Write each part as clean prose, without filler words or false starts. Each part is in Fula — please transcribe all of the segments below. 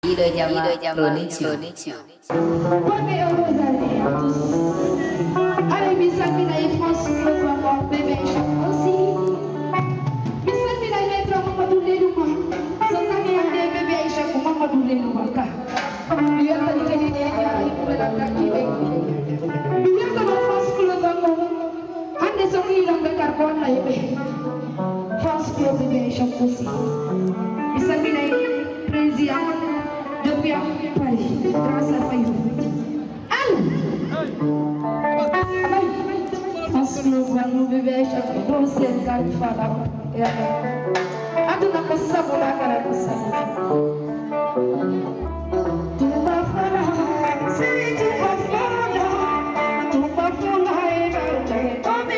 Ida Jama Production. Allez, bisa kita France keluar bebê aussi. Bisa kita metro mama dulu rumah. Sekarang yang dia bebê aku mama dulu rumah kah. Biar tadi kali dia ibu dalam kaki bebê. Biar tadi France keluar mama. Hande songi lang dekar kon lah bebê. France keluar bebê aku aussi. Bisa kita president depuis Paris grâce à Fayou. Nous bébé chaque fois c'est quand il faut là aduna ko sabula kala ko sabula tu va fala si tu va fala e ba come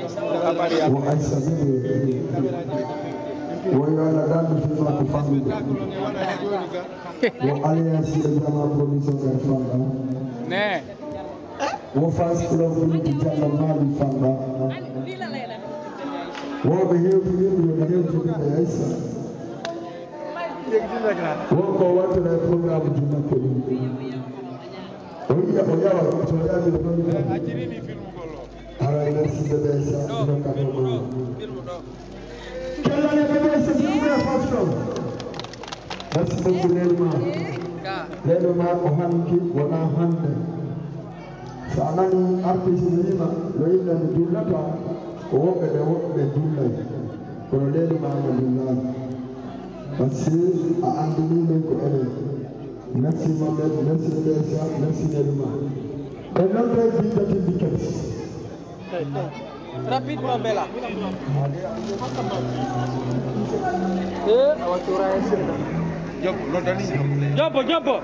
Aïssa Woyala dandu fima ko famille wo alliance de jama production de fanda ne wo fas club de jama mali fanda wo be hewti de Aïssa wo ko wato le programme du makko oya to ya de ajiri film ko lo ara merci de Aïssa do kado quelle année bébé c'est une première fonction merci beaucoup Lelma ohanki wana hande sanani artiste nima loina dullata o wobe dullay ko Lelma madullah parce a andini men ko ene merci Mohamed merci Lesa merci Lelma et notre invité Bikes rapidement Bella Jumbo.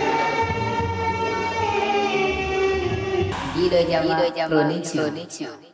Video Jama Production.